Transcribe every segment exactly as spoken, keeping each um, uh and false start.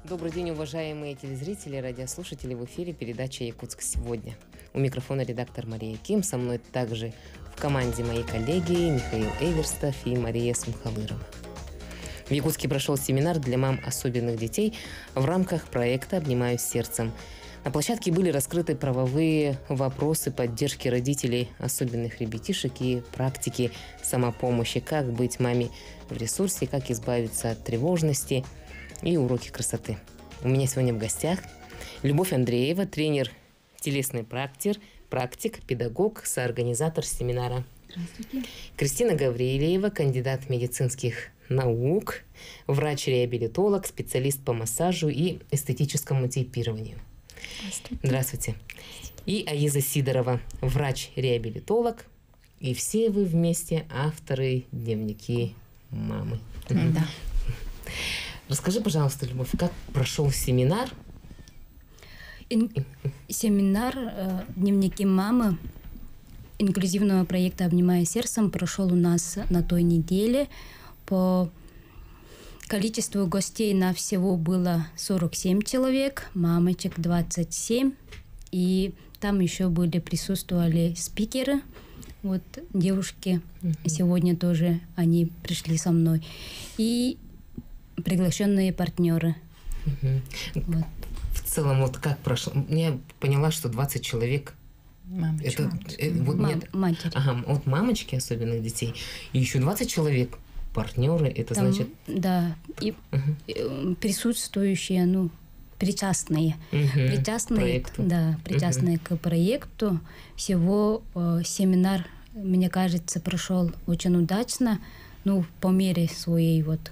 Добрый день, уважаемые телезрители, радиослушатели. В эфире передача «Якутск сегодня». У микрофона редактор Мария Ким. Со мной также в команде мои коллеги Михаил Эверстов и Мария Сумхалырова. В Якутске прошел семинар для мам особенных детей в рамках проекта «Обнимаю сердцем». На площадке были раскрыты правовые вопросы поддержки родителей особенных ребятишек и практики самопомощи, как быть маме в ресурсе, как избавиться от тревожности и уроки красоты. У меня сегодня в гостях Любовь Андреева, тренер, телесный практик, практик, педагог, соорганизатор семинара. Здравствуйте. Кристина Гаврилеева, кандидат медицинских наук, врач-реабилитолог, специалист по массажу и эстетическому тейпированию. Здравствуйте. Здравствуйте. И Аиза Сидорова, врач-реабилитолог. И все вы вместе авторы дневники мамы. Да. Расскажи, пожалуйста, Любовь, как прошел семинар? Ин- семинар э, «Дневники мамы» инклюзивного проекта «Обнимая сердцем» прошел у нас на той неделе. По количеству гостей на всего было сорок семь человек, мамочек двадцать семь. И там еще были, присутствовали спикеры. Вот девушки mm-hmm. сегодня тоже, они пришли со мной. И приглашенные партнеры. Угу. Вот. В целом, вот как прошло? Я поняла, что двадцать человек. Мамочки. Это, э, вот Мам, нет, матери. Ага, вот мамочки особенных детей. И еще двадцать человек партнеры. Это Там, значит... Да. И угу. присутствующие, ну, причастные. Угу. Причастные, проекту. Да, причастные угу. к проекту. Всего э, семинар, мне кажется, прошел очень удачно. Ну, по мере своей вот...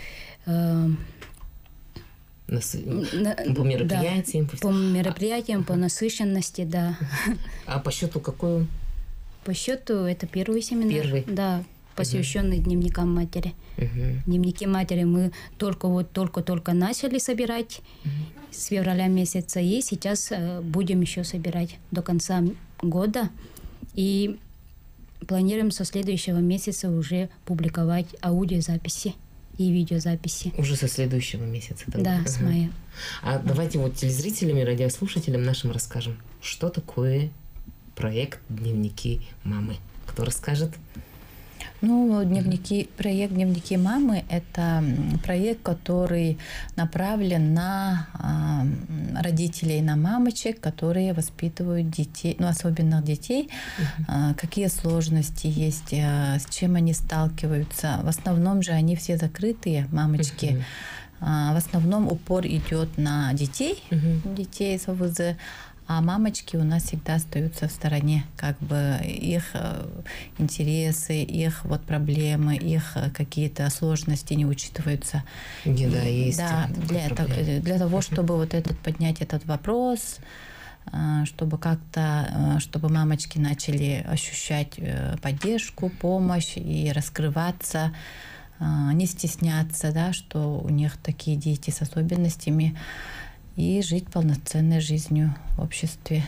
Нас... На, по мероприятиям? Да, по мероприятиям, а, по насыщенности, да. А по счету какой он? По счету это первый семинар. Первый? Да, посвященный угу. дневникам матери. Угу. Дневники матери мы только вот только-только начали собирать угу. с февраля месяца, и сейчас будем еще собирать до конца года. И планируем со следующего месяца уже публиковать аудиозаписи и видеозаписи. Уже со следующего месяца? Тогда. Да, с мая. А давайте вот телезрителям и радиослушателям нашим расскажем, что такое проект «Дневники мамы». Кто расскажет? Ну, дневники, проект «Дневники мамы» – это проект, который направлен на э, родителей, на мамочек, которые воспитывают детей, ну, особенно детей. Uh-huh. Э, какие сложности есть, э, с чем они сталкиваются. В основном же они все закрытые, мамочки. Uh-huh. Э, в основном упор идет на детей, uh-huh. детей с ОВЗ. А мамочки у нас всегда остаются в стороне, как бы их интересы, их вот проблемы, их какие-то сложности не учитываются. Не, да, есть. Да, для, это, для того, чтобы вот этот поднять этот вопрос, чтобы как-то, чтобы мамочки начали ощущать поддержку, помощь и раскрываться, не стесняться, да, что у них такие дети с особенностями, и жить полноценной жизнью в обществе.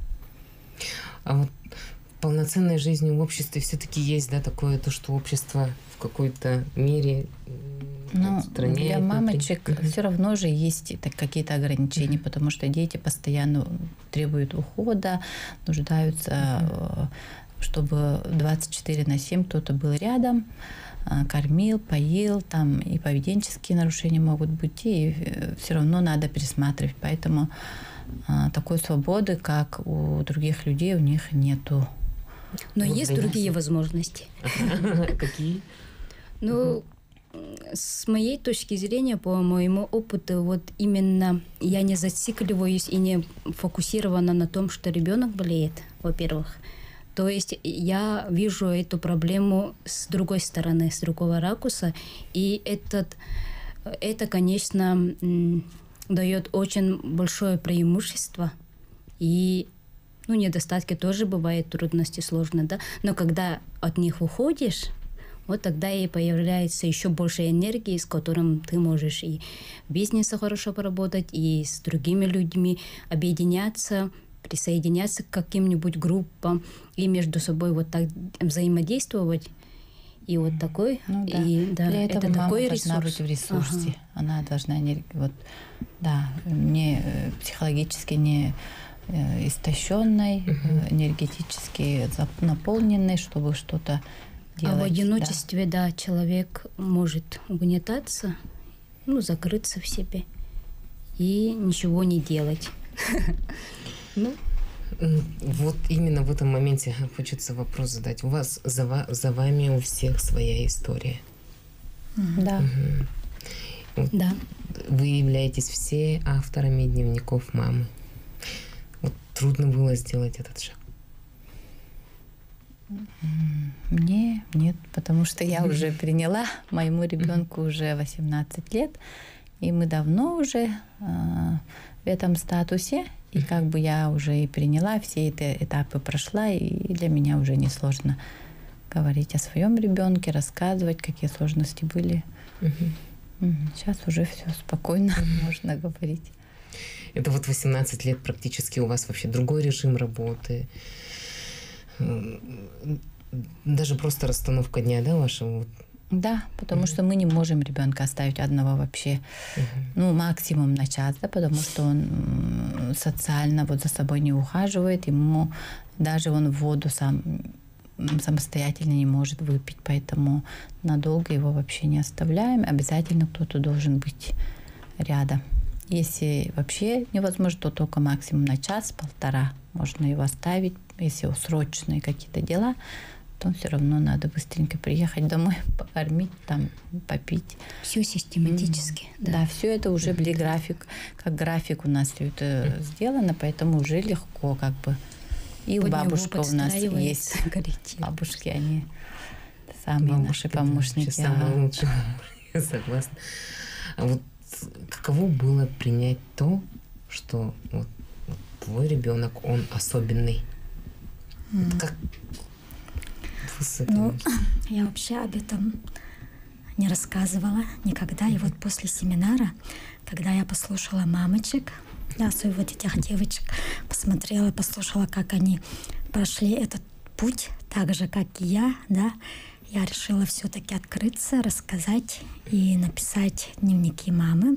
А вот полноценной жизнью в обществе все-таки есть, да, такое, то, что общество в какой-то мере ну, отстраняет. Для мамочек например. все равно же есть какие-то ограничения, uh-huh. потому что дети постоянно требуют ухода, нуждаются, uh-huh. чтобы двадцать четыре на семь кто-то был рядом, кормил, поил, там и поведенческие нарушения могут быть, и все равно надо пересматривать. Поэтому а, такой свободы, как у других людей, у них нету. Но вот есть другие есть. возможности. Какие? Ну, с моей точки зрения, по моему опыту, вот именно я не зацикливаюсь и не фокусирована на том, что ребенок болеет, во-первых. То есть я вижу эту проблему с другой стороны, с другого ракурса, и этот, это, конечно, дает очень большое преимущество, и ну, недостатки тоже бывают, трудности, сложно, да, но когда от них уходишь, вот тогда и появляется еще больше энергии, с которым ты можешь и в бизнесе хорошо поработать, и с другими людьми объединяться, присоединяться к каким-нибудь группам и между собой вот так взаимодействовать. и вот такой. Ну, да. И, да, Для этого это мама такой должна ресурс. быть в ресурсе. Ага. Она должна не, вот, да, не э, психологически не э, истощенной, э, энергетически зап- наполненной, чтобы что-то делать. А в да. одиночестве, да. человек может угнетаться, ну, закрыться в себе и ничего не делать. Ну, М, Вот именно в этом моменте хочется вопрос задать. У вас за, ва- за вами у всех своя история. Да. Мгм. да. Вы являетесь все авторами дневников мамы. Вот трудно было сделать этот шаг. Мне нет, потому что я уже приняла, моему ребенку уже восемнадцать лет, и мы давно уже э, в этом статусе, и как бы я уже и приняла, все эти этапы прошла, и для меня уже не сложно говорить о своем ребенке, рассказывать, какие сложности были. Мгм. Мгм. Сейчас уже все спокойно можно говорить. Это вот восемнадцать лет практически у вас вообще другой режим работы. М, Даже просто расстановка дня, да, вашего? Вот. Да, потому что мы не можем ребенка оставить одного вообще, ну, максимум на час, да, потому что он м, социально вот за собой не ухаживает, ему даже он воду сам м, самостоятельно не может выпить, поэтому надолго его вообще не оставляем. Обязательно кто-то должен быть рядом. Если вообще невозможно, то только максимум на час-полтора можно его оставить. Если срочные какие-то дела, то все равно надо быстренько приехать домой, покормить, там, попить. Все систематически. Да, Да. все это уже были график, как график у нас все это сделано, поэтому уже легко как бы. И Под него бабушка у нас подстраивается есть. коллектив. Бабушки, они самые Бабушки, наши да, помощники. вообще самые ага. лучшие. Я согласна. А вот каково было принять то, что вот, вот твой ребенок, он особенный? Вот как вы с этим? Ну, я вообще об этом не рассказывала никогда. И вот после семинара, когда я послушала мамочек, да, особенно вот этих девочек, посмотрела, послушала, как они прошли этот путь, так же, как и я, да, я решила все-таки открыться, рассказать и написать дневники мамы.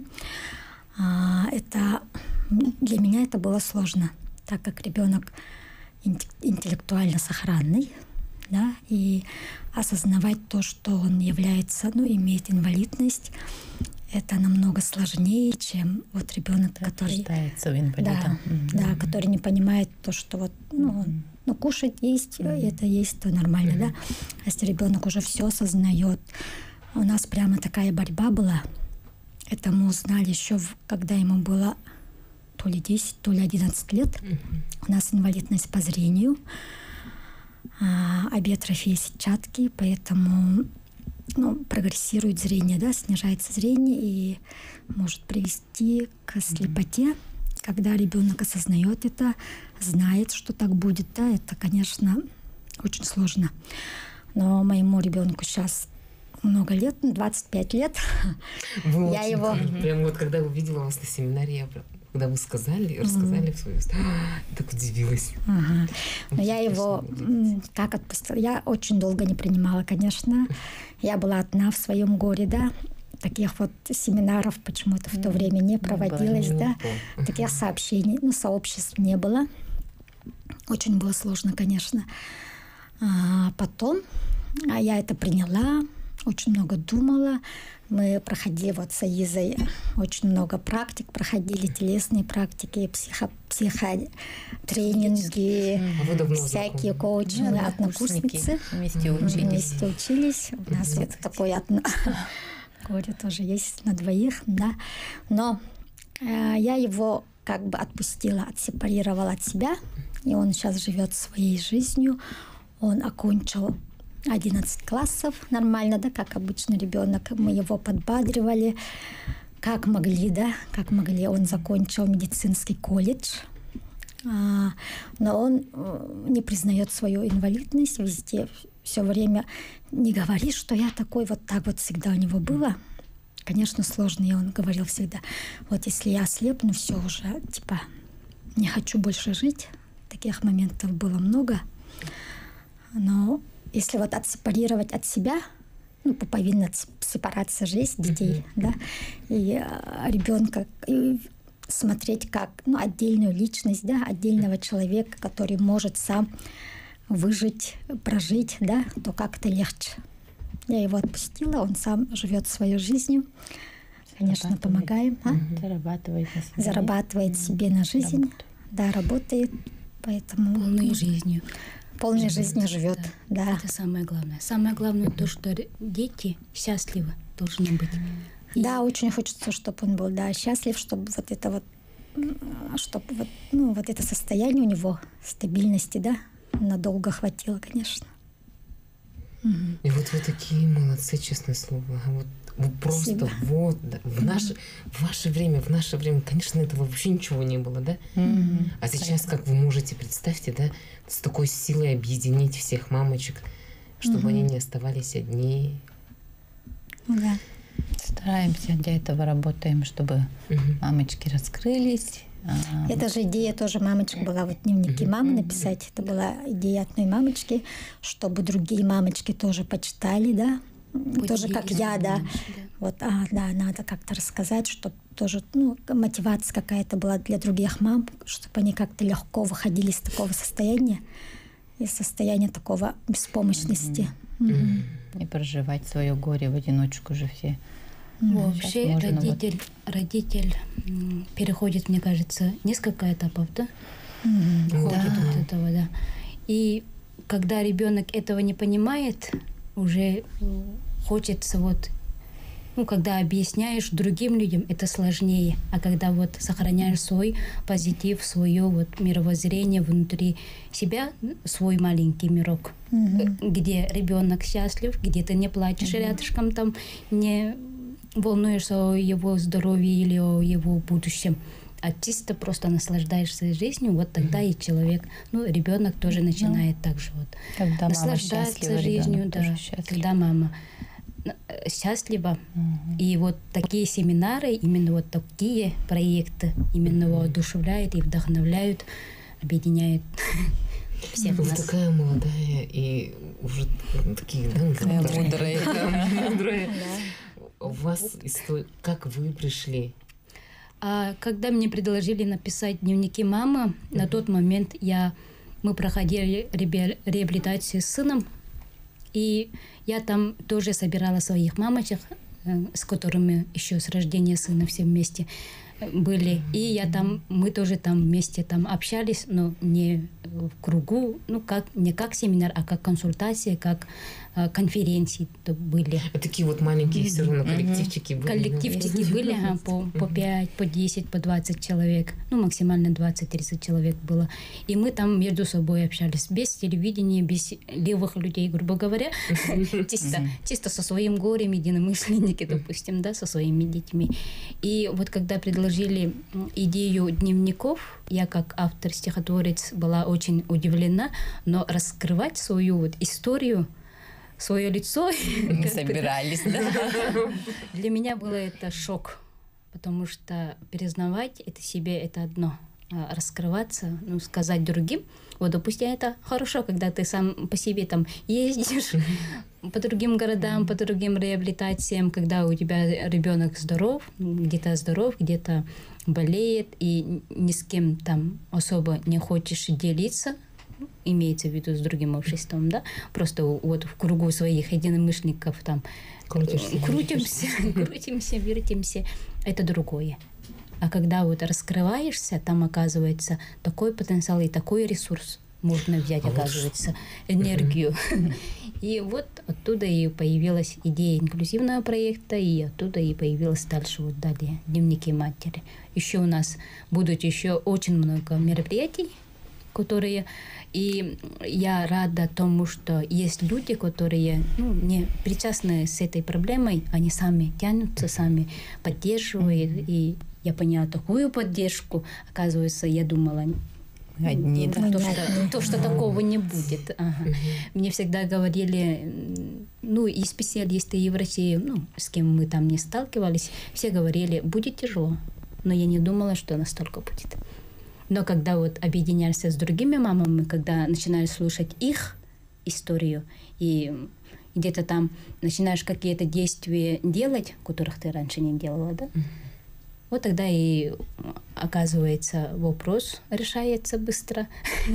А, это для меня это было сложно, так как ребенок интеллектуально сохранный, да, и осознавать то, что он является, ну, имеет инвалидность, это намного сложнее, чем вот ребенок, который Рождается в да, инвалидом. да, который не понимает то, что вот, ну, он, ну, кушать есть, это есть, то нормально, да. А если ребенок уже все осознает, у нас прямо такая борьба была. Это мы узнали еще, когда ему было то ли десять, то ли одиннадцать лет. У нас инвалидность по зрению, а, обиотрофия сетчатки, поэтому, ну, прогрессирует зрение, да, снижается зрение и может привести к слепоте. Когда ребенок осознает это, знает, что так будет, да, это, конечно, очень сложно. Но моему ребенку сейчас много лет, двадцать пять лет. Вы Я очень его- хорошо. Прям вот когда увидела вас на семинаре, я прям- когда вы сказали, рассказали в свою историю, я так удивилась. Ага. Но Очень я его вкусно м, как отпустила. Я очень долго не принимала, конечно. Я была одна в своем горе, да. Таких вот семинаров почему-то в то время не проводилось, не да. было. Таких сообщений, ну, сообществ не было. Очень было сложно, конечно. А потом а я это приняла, очень много думала. Мы проходили вот с Аизой очень много практик, проходили телесные практики, психо, психотренинги, А вы давно всякие знакомы? коучинги, Ну, однокурсницы. Вместе Мы учились. вместе учились. У нас вот такое одно горе тоже есть на двоих, да. Но э, я его как бы отпустила, отсепарировала от себя, и он сейчас живет своей жизнью. Он окончил одиннадцать классов нормально, да, как обычный ребенок. Мы его подбадривали, как могли, да, как могли. Он закончил медицинский колледж, а, но он э, не признает свою инвалидность везде. Все время не говорит, что я такой, вот так вот всегда у него было. Конечно, сложно, и он говорил всегда, вот если я ослепну, все уже, типа, не хочу больше жить. Таких моментов было много. Но если вот отсепарировать от себя, ну, пуповинная сепарация же есть детей, mm-hmm. да, и а, ребенка и смотреть как, ну, отдельную личность, да, отдельного человека, который может сам выжить, прожить, да, то как-то легче. Я его отпустила, он сам живет своей жизнью. Конечно, помогаем. А? Зарабатывает на себе. Зарабатывает себе на жизнь. Работает. Да, работает. Поэтому... Полной ну, жизнью. Полной живет, жизнью живет, да. да. Это самое главное. Самое главное то, что дети счастливы должны быть. Да, и... очень хочется, чтобы он был, да, счастлив, чтобы вот это вот, чтобы вот, ну, вот это состояние у него, стабильности, да, надолго хватило, конечно. И вот вы такие молодцы, честное слово. Вот, вот просто Спасибо. вот да, в наше, в ваше время, в наше время, конечно, этого вообще ничего не было, да? Mm-hmm. А сейчас, как вы можете, представьте, да, с такой силой объединить всех мамочек, чтобы mm-hmm. они не оставались одни. Да. Стараемся, для этого работаем, чтобы mm-hmm. мамочки раскрылись. Это же идея тоже мамочек была, вот дневники мамы написать. Это была идея одной мамочки, чтобы другие мамочки тоже почитали, да, Поделились, тоже как я, да. да. Вот, а, да, надо как-то рассказать, чтобы тоже, ну, мотивация какая-то была для других мам, чтобы они как-то легко выходили из такого состояния, из состояния такого беспомощности. Mm-hmm. Mm-hmm. Не проживать свое горе в одиночку же все. Вообще родитель, вот... родитель переходит, мне кажется, несколько этапов, да? Mm-hmm. Уходит да. от этого, да. И когда ребенок этого не понимает, уже хочется вот, ну, когда объясняешь другим людям, это сложнее. А когда вот сохраняешь свой позитив, свое вот мировоззрение внутри себя, свой маленький мирок, mm-hmm. где ребенок счастлив, где ты не плачешь mm-hmm. рядышком, там не волнуешься о его здоровье или о его будущем, а чисто просто наслаждаешься жизнью, вот тогда mm-hmm. и человек, ну, ребенок тоже mm-hmm. начинает так же вот когда наслаждаться жизнью, да, когда мама счастлива. Mm-hmm. И вот такие семинары, именно вот такие проекты именно mm-hmm. воодушевляют и вдохновляют, объединяют всех Вы нас. такая молодая и уже такие, да, мудрые. Мудрые. У вас история, как вы пришли? А когда мне предложили написать дневники мамы, mm-hmm. на тот момент я, мы проходили реабилитацию с сыном, и я там тоже собирала своих мамочек, с которыми еще с рождения сына все вместе были. И я там, мы тоже там вместе там общались, но не в кругу, ну как, не как семинар, а как консультации, как э, конференции были. А такие вот маленькие mm-hmm. все равно коллективчики были? Коллективчики mm-hmm. были, ага, по, по пять, по десять, по двадцать человек, ну максимально двадцать-тридцать человек было. И мы там между собой общались, без телевидения, без левых людей, грубо говоря, чисто, чисто со своим горем, единомышленники, допустим, да, со своими детьми. И вот когда предложили идею дневников, я как автор-стихотворец была очень удивлена, но раскрывать свою вот историю, свое лицо... Не собирались, да? Для меня было это шок, потому что признавать это себе — это одно. А раскрываться, ну, сказать другим, вот, допустим, это хорошо, когда ты сам по себе там ездишь по другим городам, по другим реабилитациям, когда у тебя ребенок здоров, где-то здоров, где-то болеет, и ни с кем там особо не хочешь делиться, имеется в виду с другим обществом, да, просто вот в кругу своих единомышленников там крутишься, крутимся, крутимся, вертимся, это другое. А когда вот раскрываешься, там оказывается такой потенциал и такой ресурс можно взять, а оказывается, вот энергию. И вот оттуда и появилась идея инклюзивного проекта, и оттуда и появилась дальше вот далее дневники матери. Еще у нас будут еще очень много мероприятий, которые... И я рада тому, что есть люди, которые, ну, не причастны с этой проблемой, они сами тянутся, сами поддерживают. Mm-hmm. И я поняла такую поддержку. Оказывается, я думала... Одни, да? То, что, то, что такого не будет. Ага. Mm-hmm. Мне всегда говорили, ну, и специалисты, и врачи, ну, с кем мы там не сталкивались, все говорили, будет тяжело. Но я не думала, что настолько будет. Но когда вот объединяешься с другими мамами, когда начинаешь слушать их историю, и где-то там начинаешь какие-то действия делать, которых ты раньше не делала, да? Вот тогда и, оказывается, вопрос решается быстро.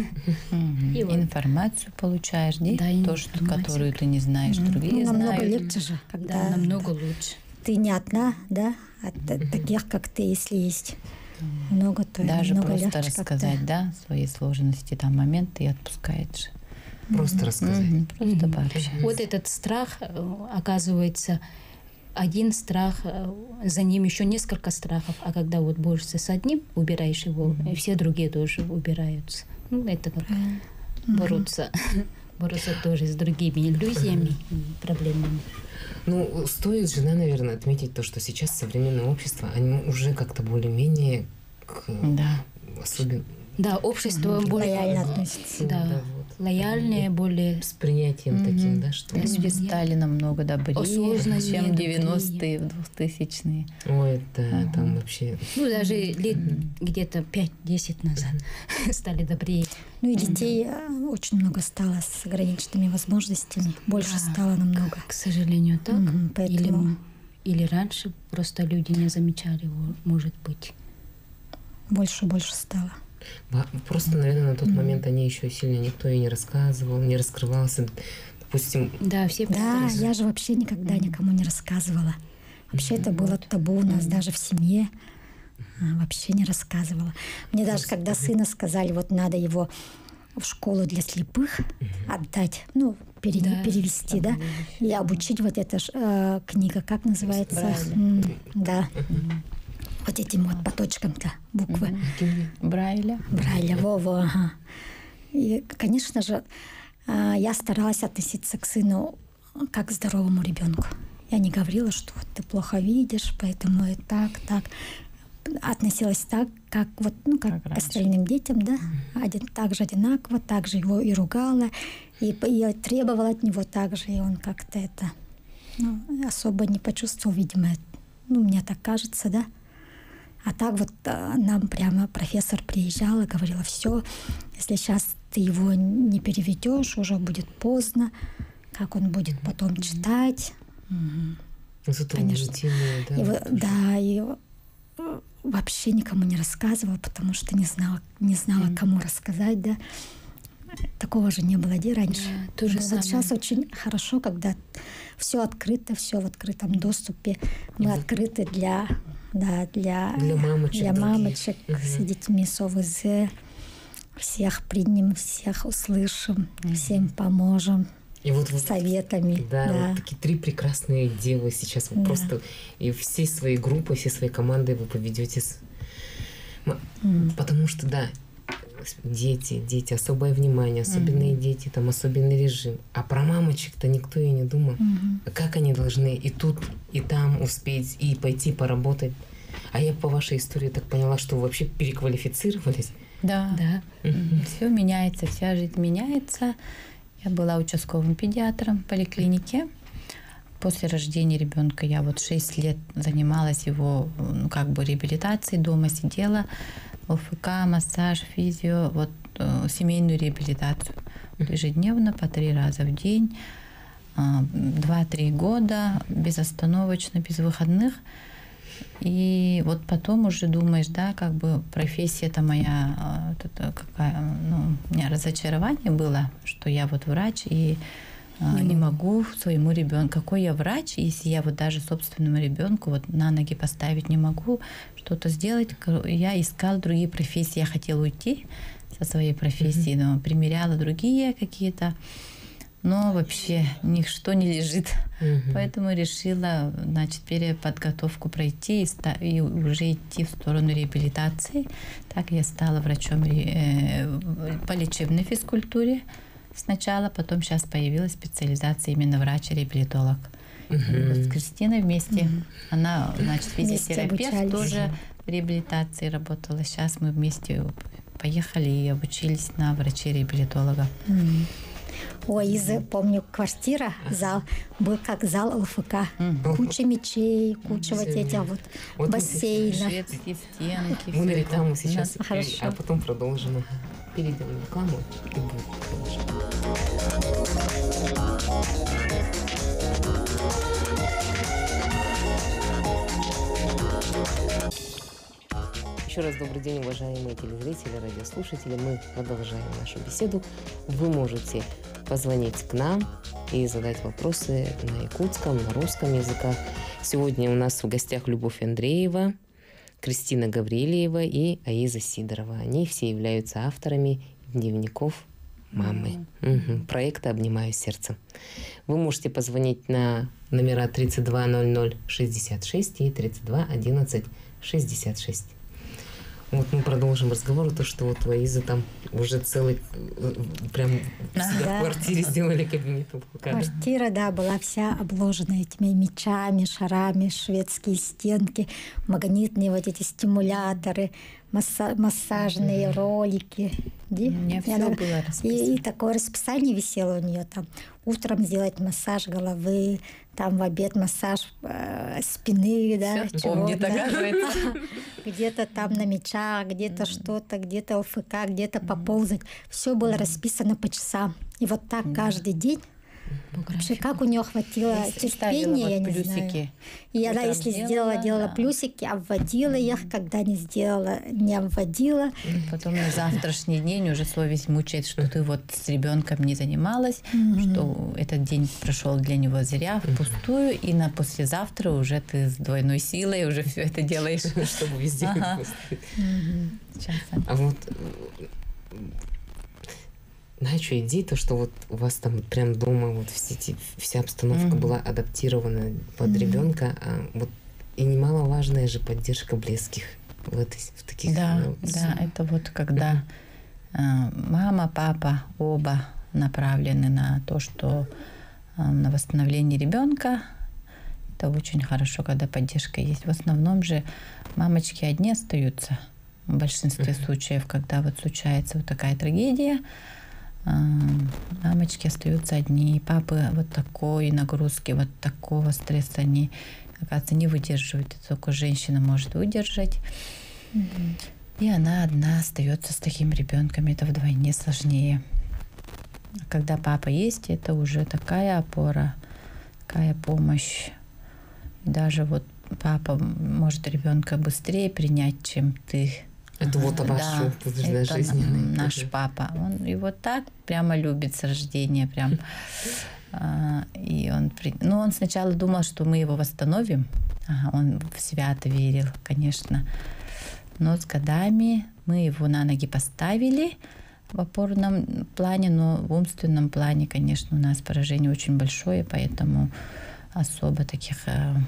И информацию получаешь, да? То, что, которую ты не знаешь, другие знают. Намного легче же, когда намного лучше. Ты не одна, да, от таких, как ты, если есть много, то даже много просто легче рассказать, да, свои сложности, там моменты, и отпускаешь. Просто рассказать. Просто пообщаться. Вот этот страх, оказывается, один страх, за ним еще несколько страхов, а когда вот борешься с одним, убираешь его, и все другие тоже убираются. Ну, это как бороться. Бороться тоже с другими иллюзиями и проблемами. Ну, стоит же, да, наверное, отметить то, что сейчас современное общество, они уже как-то более-менее к да. особенно... Да, общество mm-hmm. более... лояльно относится. Да, да вот. Лояльнее, более... С принятием mm-hmm. таким, да, что... Люди стали намного добрее, чем девяностые, двухтысячные. Ой, да, mm-hmm. там вообще... Ну, даже лет mm-hmm. где-то пять-десять назад mm-hmm. стали добрее. Ну и детей mm-hmm. очень много стало с ограниченными возможностями. Больше да, стало намного. К сожалению, так. Mm-hmm. Поэтому... Или, или раньше просто люди не замечали его, может быть. Больше и больше стало. Просто, наверное, на тот mm-hmm. момент они еще сильно никто и не рассказывал, не раскрывался. Допустим... Да, все Да, я же вообще никогда mm-hmm. никому не рассказывала. Вообще mm-hmm. это было табу у нас mm-hmm. даже в семье. А, вообще не рассказывала. Мне даже mm-hmm. когда сына сказали, вот надо его в школу для слепых mm-hmm. отдать, ну, пере- да, перевести, да, и обучить вот эта э, книга, как называется? Mm-hmm. Да. Mm-hmm. Вот этим вот по точкам-то буквы. Mm-hmm. Брайля. Брайля, во-во, ага. И, конечно же, я старалась относиться к сыну как к здоровому ребенку. Я не говорила, что вот ты плохо видишь, поэтому и так, так. Относилась так, как вот, ну, как, как к остальным детям, да, один, так же одинаково, так же его и ругала, и, и требовала от него так же, и он как-то это, ну, особо не почувствовал, видимо, ну, мне так кажется, да. А так вот нам прямо профессор приезжал и говорила, все, если сейчас ты его не переведешь, уже будет поздно, как он будет mm-hmm. потом читать. Mm-hmm. Зато конечно. Да, и, да, и вообще никому не рассказывала, потому что не знала, не знала, mm-hmm. кому рассказать, да. Такого же не было где раньше. Yeah, то же вот самое. Сейчас очень хорошо, когда все открыто, все в открытом доступе. Мы mm-hmm. открыты для, да, для, для мамочек, для мамочек mm-hmm. с детьми с ОВЗ. Всех примем, всех услышим, mm-hmm. всем поможем. И вот, вот советами. Да, да. Вот такие три прекрасные девы сейчас. Вы да. просто и всей своей группой, всей своей командой вы поведете. С... Mm. Потому что, да, дети, дети, особое внимание, особенные mm-hmm. дети, там особенный режим. А про мамочек-то никто и не думал. Mm-hmm. А как они должны и тут, и там успеть, и пойти поработать. А я по вашей истории так поняла, что вы вообще переквалифицировались. Да, да. Mm-hmm. Все меняется, вся жизнь меняется. Я была участковым педиатром в поликлинике. После рождения ребенка я вот шесть лет занималась его, ну, как бы реабилитацией, дома сидела, ОФК, массаж, физио, вот э, семейную реабилитацию. Ежедневно, по три раза в день, э, два-три года, безостановочно, без выходных. И вот потом уже думаешь, да, как бы профессия-то моя, это какая, ну, у меня разочарование было, что я вот врач и не, не могу своему ребенку, какой я врач, если я вот даже собственному ребенку вот на ноги поставить не могу, что-то сделать. Я искала другие профессии, я хотела уйти со своей профессии, mm-hmm. но примеряла другие какие-то. Но вообще ничто не лежит. Mm-hmm. Поэтому решила, значит, переподготовку пройти и, ста- и уже идти в сторону реабилитации. Так я стала врачом э- по лечебной физкультуре сначала, потом сейчас появилась специализация именно врач-реабилитолог. Mm-hmm. Вот с Кристиной вместе. Mm-hmm. Она, значит, физиотерапевт, тоже в реабилитации работала. Сейчас мы вместе поехали и обучились на врачей-реабилитолога. Mm-hmm. Ой, из, помню, квартира, зал, был как зал ЛФК. Mm-hmm. Куча мечей, куча вот этих вот, вот бассейнов. Шведские стенки. Мы на рекламу сейчас, да. Хорошо. А потом продолжим. Перейдем на рекламу и будет продолжим. Еще раз добрый день, уважаемые телезрители, радиослушатели. Мы продолжаем нашу беседу. Вы можете позвонить к нам и задать вопросы на якутском, на русском языках. Сегодня у нас в гостях Любовь Андреева, Кристина Гаврилеева и Аиза Сидорова. Они все являются авторами дневников мамы. Mm-hmm. Угу. Проекта «Обнимаю сердцем». Вы можете позвонить на номера тридцать два ноль ноль шестьдесят шесть и тридцать два одиннадцать шестьдесят шесть. Вот мы продолжим разговор, то, что вот у Аизы там уже целый, прям да. в квартире сделали кабинет. Квартира, да, была вся обложена этими мечами, шарами, шведские стенки, магнитные вот эти стимуляторы, масса- массажные mm-hmm. ролики. У меня все она... было расписано. И, и такое расписание висело у нее там. Утром сделать массаж головы, там в обед массаж э, спины, да, все помнит, оказывается. Где-то там на мечах, где-то что-то, где-то ЛФК, где-то поползать. Все было расписано по часам. И вот так каждый день. Вообще, как у нее хватило терпения, я не знаю. И она, если сделала, делала плюсики, обводила их, когда не сделала, не обводила. Потом на завтрашний день уже совесть мучает, что ты вот с ребенком не занималась, mm-hmm. что этот день прошел для него зря, впустую, и на послезавтра уже ты с двойной силой уже все это делаешь, чтобы везде. А вот знаешь, что идея, то, что вот у вас там прям дома вот все эти, вся обстановка mm-hmm. была адаптирована под mm-hmm. ребенка, а вот и немаловажная же поддержка близких в, этой, в таких... Да, ну, да, это вот когда mm-hmm. э, мама, папа оба направлены на то, что э, на восстановление ребенка. Это очень хорошо, когда поддержка есть. В основном же мамочки одни остаются в большинстве mm-hmm. случаев, когда вот случается вот такая трагедия. Мамочки остаются одни, папы вот такой нагрузки, вот такого стресса они, оказывается, не выдерживают. Это только женщина может выдержать. Mm-hmm. И она одна остается с таким ребенком. Это вдвойне сложнее. Когда папа есть, это уже такая опора, такая помощь. И даже вот папа может ребенка быстрее принять, чем ты. Это вот ваш да, опыт жизненный. Наш папа. Он его так прямо любит с рождения. Прям. И он, ну, он сначала думал, что мы его восстановим. Ага, он свято верил, конечно. Но с годами мы его на ноги поставили в опорном плане, но в умственном плане, конечно, у нас поражение очень большое, поэтому особо таких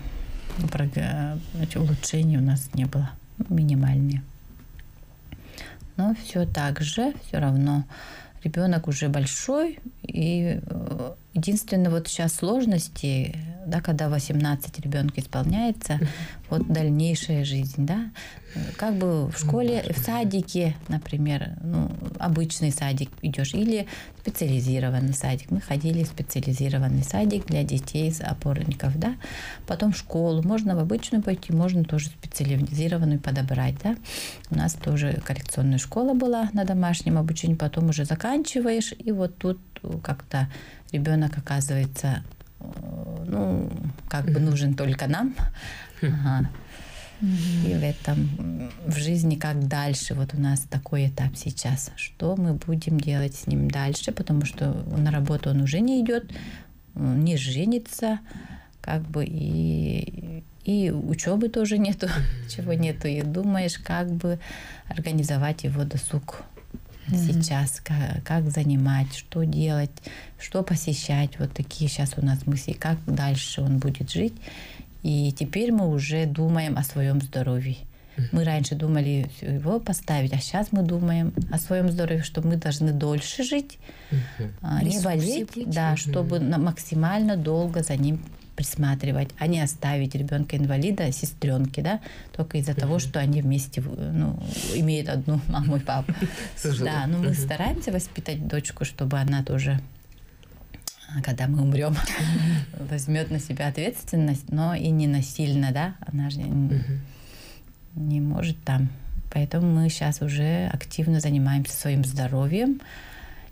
улучшений у нас не было. Минимальные. Но все так же, все равно ребенок уже большой, и единственное вот сейчас сложности, да, когда восемнадцать ребенку исполняется, mm-hmm. вот дальнейшая жизнь, да, как бы в школе, mm-hmm. в садике, например, ну, обычный садик идешь или специализированный садик. Мы ходили в специализированный садик для детей с опорников, да, потом в школу. Можно в обычную пойти, можно тоже специализированную подобрать, да. У нас тоже коррекционная школа была на домашнем обучении, потом уже заканчиваешь, и вот тут как-то ребенок оказывается, ну, как бы нужен только нам. Ага. И в этом, в жизни как дальше, вот у нас такой этап сейчас. Что мы будем делать с ним дальше, потому что на работу он уже не идет, не женится, как бы и, и учебы тоже нету, чего нету. И думаешь, как бы организовать его досуг сейчас, как, как занимать, что делать, что посещать. Вот такие сейчас у нас мысли, как дальше он будет жить. И теперь мы уже думаем о своем здоровье. Mm-hmm. Мы раньше думали его поставить, а сейчас мы думаем о своем здоровье, что мы должны дольше жить, mm-hmm. не болеть, да, mm-hmm. чтобы максимально долго за ним присматривать, а не оставить ребенка-инвалида, сестренки, да, только из-за mm-hmm. того, что они вместе, ну, имеют одну маму и папу. Да, но мы mm-hmm. стараемся воспитать дочку, чтобы она тоже, когда мы умрем, возьмет на себя ответственность, но и не насильно, да, она же не, не может там. Поэтому мы сейчас уже активно занимаемся своим здоровьем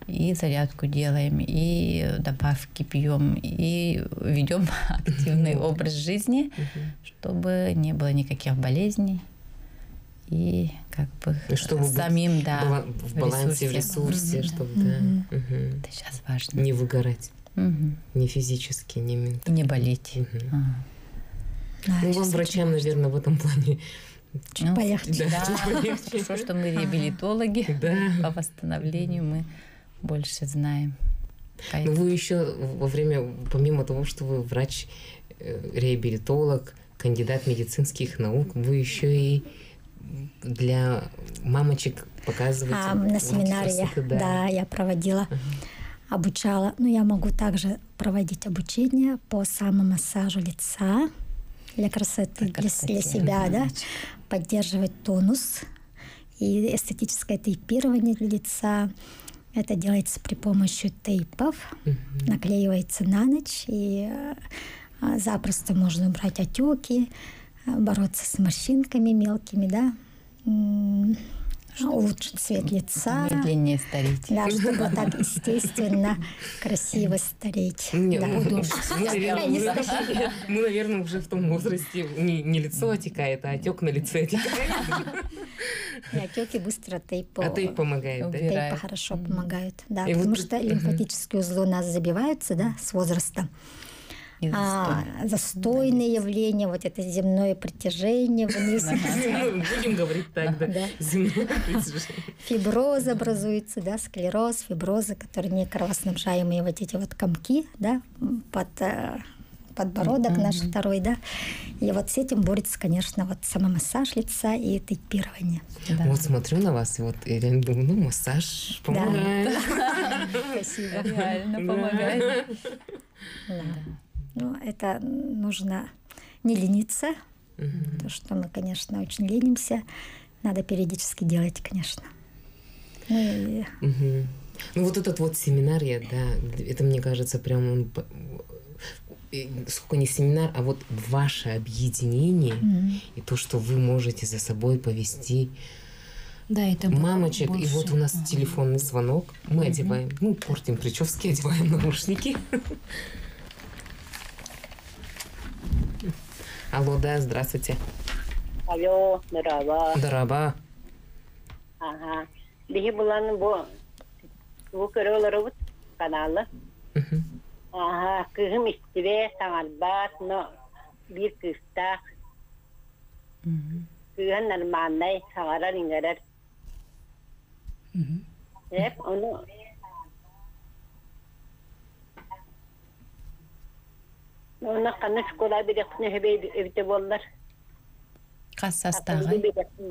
и зарядку делаем, и добавки пьем, и ведем активный образ жизни, чтобы не было никаких болезней. И как бы и чтобы самим, да, в балансе, в ресурсе, mm-hmm. чтобы, mm-hmm. да. Угу. Это сейчас важно. Не выгорать. Угу. Ни физически, ни ментально. Не болеть. Угу. Ага. Да, ну, вам, врачам, наверное, в этом плане ну, полегче. Да, хорошо, что мы реабилитологи. Да. По восстановлению мы больше знаем. Но вы еще во время, помимо того, что вы врач, реабилитолог, кандидат медицинских наук, вы еще и для мамочек показываете. А, на семинаре, красоты, да. да, я проводила, uh-huh. обучала. Ну, я могу также проводить обучение по самомассажу лица для красоты, для, для себя, uh-huh. да, поддерживать тонус и эстетическое тейпирование для лица. Это делается при помощи тейпов, uh-huh. наклеивается на ночь, и а, запросто можно убрать отеки, бороться с морщинками мелкими, да, улучшить цвет лица. Медленнее стареть. Да, чтобы так естественно, красиво стареть. Нет, да. мы, наверное, мы, наверное, уже в том возрасте не, не лицо отекает, а отек на лице отекает. И отеки быстро тейп, а тейп помогает, да? Тейпы хорошо mm-hmm. помогают, да, и потому вот... что лимфатические узлы у нас забиваются, да, с возраста. А, застойные явления, вот это земное притяжение вниз. Будем говорить так, да. Земное притяжение. Фиброз образуется, да, склероз, фиброзы, которые не кровоснабжаемые вот эти вот комки, да, под подбородок наш второй, да. И вот с этим борется, конечно, вот самомассаж лица и тейпирование. Вот смотрю на вас, и вот я реально думаю, ну, массаж помогает. Спасибо. Реально помогает. Ну, это нужно не лениться, uh-huh. потому что мы, конечно, очень ленимся. Надо периодически делать, конечно. Ну, и... uh-huh. ну вот этот вот семинар, я, да, это, мне кажется, прям, сколько не семинар, а вот ваше объединение uh-huh. и то, что вы можете за собой повести да, это мамочек. больше. И вот у нас uh-huh. телефонный звонок. Мы uh-huh. одеваем, ну, портим прически, одеваем наушники. Алло, да, здравствуйте. Алло, здорово. Здорово. Ага. Биги булан бу бу көрөлөр каналы. Ага, кызым истебе саңарбат, но бир кыстак. Кыган нормальный саңарар ингерер. Эп, ону Оны қаны школа берекіне өбейді болылар. Қассастағай?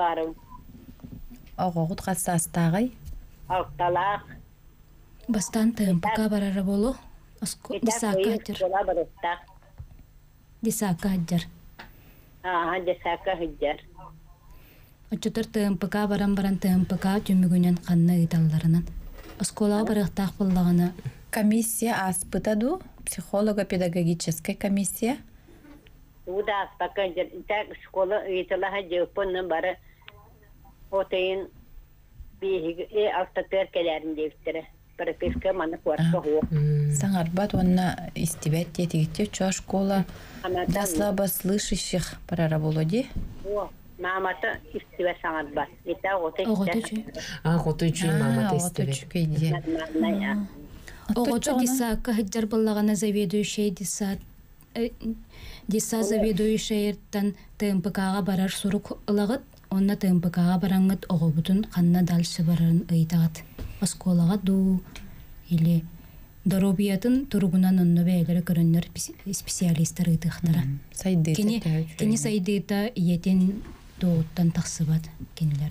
Оғығыт қассастағай? Ақталақ. Бастан тымпыға барары болу? Дисақа әджір. Дисақа әджір. Аха, дисақа әджір. Очытыр тымпыға баран-баран тымпыға түмігінен қанны ұйталарынан. Оскола барықтақ болағына. Комиссия аспытаду? Психолого-педагогическая комиссия? Да, пока так школа уйдала хадипон бара отейн бих и автотеркелерин девтер. Прописка мана квартка хо. Саңарбат онна истебет детигите чо школа для слабослышащих проработали. О, мамата истебет саңарбат. Это отей. А, отей чуй мамата истебет. Оғычу дисақа хыджар болағана заведующий диса диса заведующий ерттан ТМПК-ға барар сурук ылағыт, онна ТМПК-ға бараңыт оғы бұтын қанна дальше барарын ыйтағыт. Осколаға ду или доробиятын тұрғынан онны бәйлері көрінер специалистер ыйтықтара. Кені сайдыйта иетен доғыттан тақсыбат кенілер.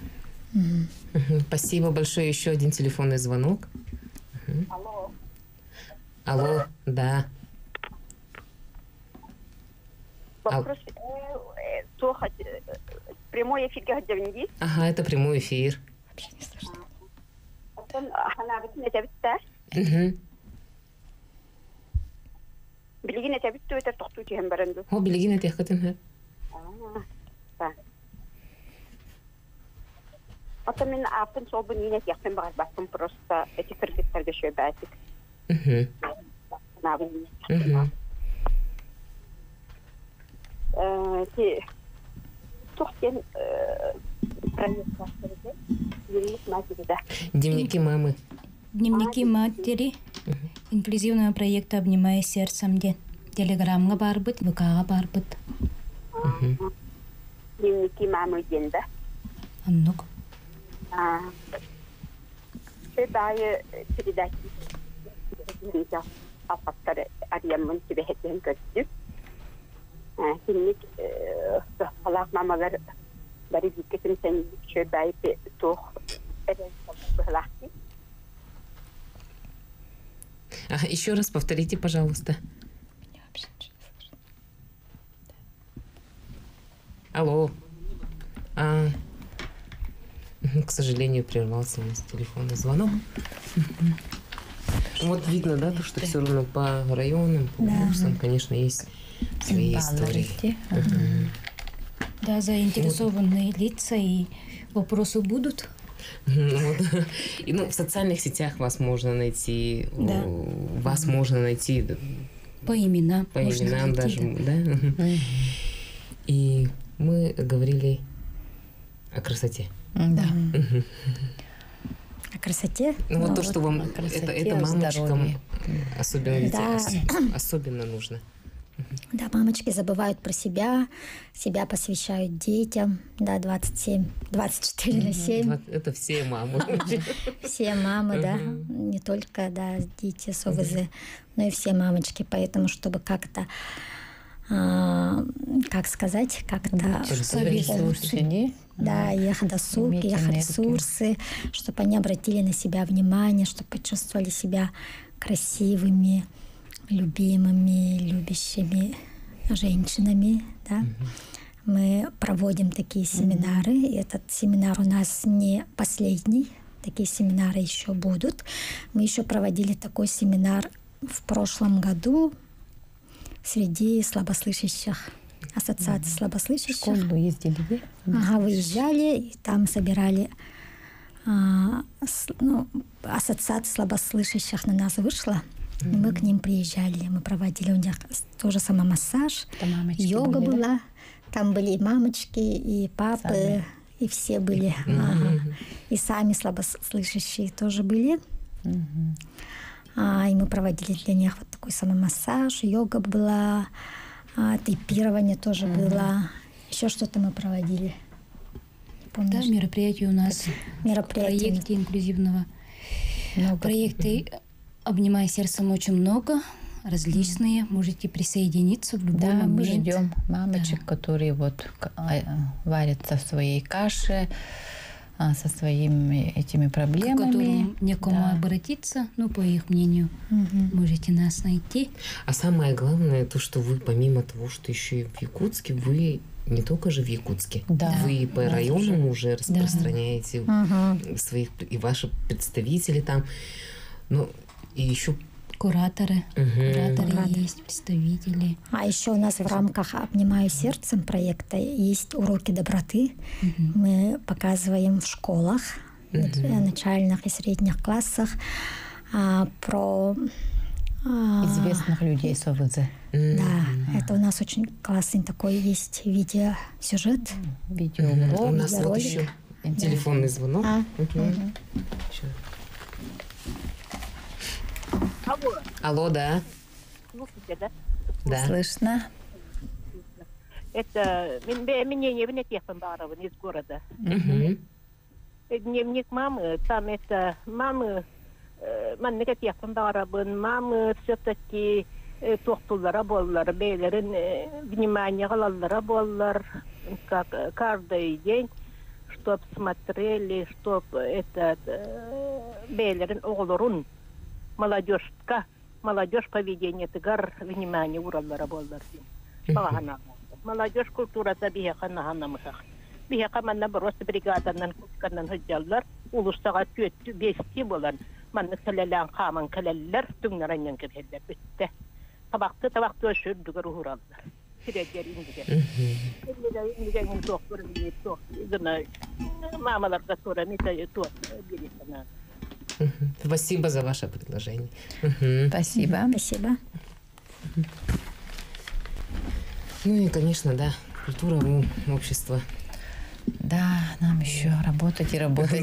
Спасибо большое. Еще один телефонный звонок. Алло. Алло, да. Вопрос, то прямой эфир гаджавинги? Ага, это прямой эфир. Вообще не слышно. Она ведь не табитта? Угу. Билигин не табитту, это тохтути хем баранду. О, билигин это яхатым хем. А, да. Ата мен атын сол бұл нені яқпен бағар басым просто эти кіргіттерге шөбәтік. Мгм. Мгм. Те тоқтен проекттастырды. Елік мәзірді. Дневники мамы. Дневники матери инклюзивного проекта «Обнимая сердцем» де телеграммға барбыт, ВК-ға барбыт. Дневники мамы денді. Аннук. Шөбәйі передачи. Алпаттары арьямын себехеттен көттік. Кенник қалақ мамалар бәрі бекетін сән шөбәйі тоқ әрен бұғылақты. А, еще раз повторите, пожалуйста. Алло. А, к сожалению, прервался у нас телефонный звонок. Вот видно, да, то, что все равно по районам, по курсам, конечно, есть свои истории. Да, заинтересованные лица и вопросы будут. Вот. И, ну, в социальных сетях вас можно найти, Да. вас можно найти По именам. по можно именам найти, даже, да? И мы говорили о красоте. Да. О красоте. Ну, вот Ну, то, что вам о красоте, это, это о мамочкам здоровье. особенно, ведь Да. ос- особенно нужно. Да, мамочки забывают про себя, себя посвящают детям, да, двадцать семь, двадцать четыре на семь. Вот это все мамы. Все мамы, да, не только, да, дети с ОВЗ, но и все мамочки, поэтому, чтобы как-то, а, как сказать, как-то... Ресурсы, Да, их досуг, Иметь их энергию. ресурсы, чтобы они обратили на себя внимание, чтобы почувствовали себя красивыми, любимыми, любящими женщинами, да. Мы проводим такие семинары. И этот семинар у нас не последний. Такие семинары еще будут. Мы еще проводили такой семинар в прошлом году среди слабослышащих, ассоциации слабослышащих. В школу ездили, да? Ага, выезжали, и там собирали, а, с- ну, ассоциация слабослышащих на нас вышла, и мы к ним приезжали, мы проводили у них с- тоже самомассаж, Там мамочки йога были, да? была, там были и мамочки, и папы, Сами. и все были, ага. И сами слабослышащие тоже были. А, и мы проводили для них вот такой самомассаж, йога была, а, тейпирование тоже было, еще что-то мы проводили. Не помню, Да, что- мероприятия у нас в мероприятие. проекте инклюзивного. Много. Проекты «Обнимая сердцем» очень много, различные. Можете присоединиться в любой Да, мы момент. ждем мамочек, которые вот к- а, варятся в своей каше а, со своими этими К проблемами. которым некому Да. обратиться, ну, по их мнению, Мгм. можете нас найти. А самое главное, то, что вы, помимо того, что еще и в Якутске, вы не только же в Якутске, Да. вы и по Да, районам уже распространяете Мгм. своих, и ваши представители там. Ну, и еще... Кураторы. Кураторы есть, представители. А еще у нас в рамках «Обнимаю сердцем» проекта есть уроки доброты. Мы показываем в школах, нач- начальных и средних классах а, про... а, Известных людей с ОВЗ. Да, это у нас очень классный такой есть видеосюжет. Видеоурок. У нас вот видеоролик. еще телефонный звонок. А, Мгм. Ща. Алло, Алло, да? слушайте, да? Да. Слышно? Это мен- бе- мне не вне тех Барован из города. Мгм. Э, Дневник мамы, там это мамы, маннеге тех Барован, мамы все-таки тохтулара боллар, бейлерин э, внимание галаллара боллар, как э, каждый день, чтоб смотрели, чтоб этот э, бейлерин оглорун, молодежка, молодежь поведение тыгар внимание ураллара боллар. Багана. Молодежь культурасы бияқана ханамысақ. Бияқа манна просто бригаданан кусканан хыджаллар, улустаға төттү бести болан, манны кәләлән қаман кәләлләр түңнәрәннен кепелләр бітті. Табақты табақты өшүрдүгөр ураллар. Süreçlerinde. Мгм. Millet çok böyle çok gına mamalar da sonra ne tabii çok birikene. Мгм. Спасибо за ваше предложение. Мгм. Спасибо. Спасибо. Ну и, конечно, да, культура у общества. Да, нам еще работать и работать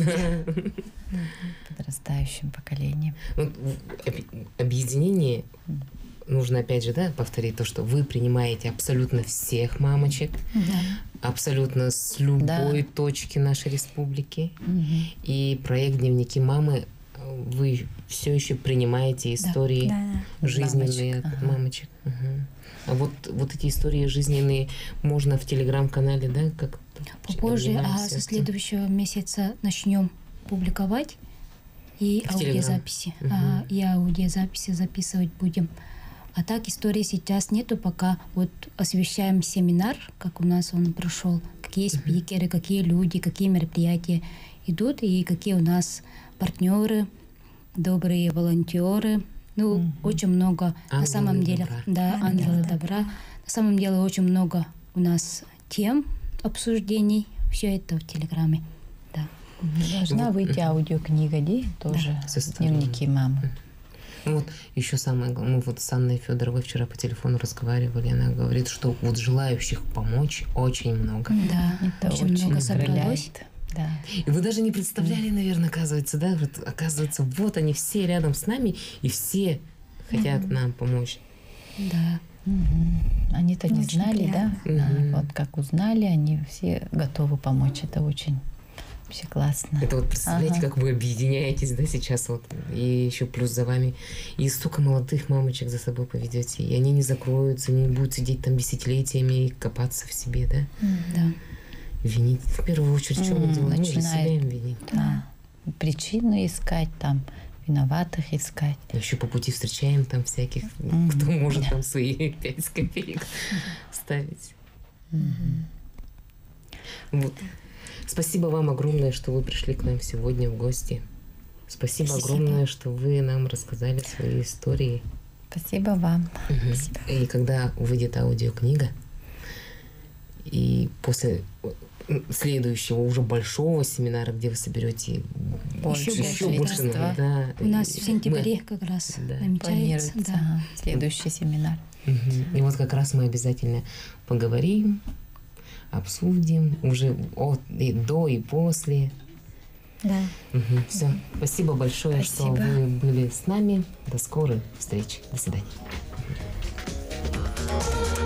подрастающим поколением. Вот в- об- объединение, нужно опять же, да, повторить то, что вы принимаете абсолютно всех мамочек, абсолютно с любой Да. точки нашей республики. Мгм. И проект «Дневники мамы» вы все еще принимаете истории Да, жизненные Мамочек, от ага. мамочек. Мгм. А вот, вот эти истории жизненные можно в телеграм-канале, да, как Попозже, а обнимаемся со с- следующего месяца начнем публиковать и В Телеграм. аудиозаписи. Мгм. А, и аудиозаписи записывать будем. А так истории сейчас нету, пока вот освещаем семинар, как у нас он прошел, какие спикеры, какие люди, какие мероприятия идут и какие у нас партнеры, добрые волонтеры. Ну, Мгм. очень много на Ангелы самом деле. добра. Да, Ангелы ангелы добра. добра. На самом деле очень много у нас тем обсуждений. Все это в Телеграме. Да. Должна Вот, выйти мгм. аудиокнига, да, тоже Со стороны. дневники мамы. Ну вот еще самое главное, мы вот с Анной Федоровой вчера по телефону разговаривали, она говорит, что вот желающих помочь очень много. Да, Это очень, очень много собралось. окрыляет. Да. И вы даже не представляли, наверное, оказывается, да, вот оказывается, вот они все рядом с нами, и все хотят нам помочь. Да. Мгм. Они-то не Очень знали, да? приятно. А Мгм. вот как узнали, они все готовы помочь. Это очень вообще классно. Это вот представляете, Ага. как вы объединяетесь, да, сейчас вот, и еще плюс за вами, и столько молодых мамочек за собой поведете, и они не закроются, не будут сидеть там десятилетиями и копаться в себе, да, Да. винить. В первую очередь, что мы М, делаем? Мы же начинает. себя им виним. Да. Причину искать, там, виноватых искать. Еще по пути встречаем там всяких, Мгм. кто может Да. там свои пять копеек ставить. Вот. Спасибо вам огромное, что вы пришли к нам сегодня в гости. Спасибо, Спасибо. огромное, что вы нам рассказали свои истории. Спасибо вам. Мгм. И когда выйдет аудиокнига, и после э, следующего уже большого семинара, где вы соберете Больше еще больше больше, количества. да, У нас и в сентябре мы- как раз Да. намечается. Планируется Да. ага, следующий семинар. Мгм. И вот как раз мы обязательно поговорим, обсудим уже от, и до, и после. Да. Все. Спасибо большое, что Спасибо. вы были с нами. До скорой встречи. До свидания.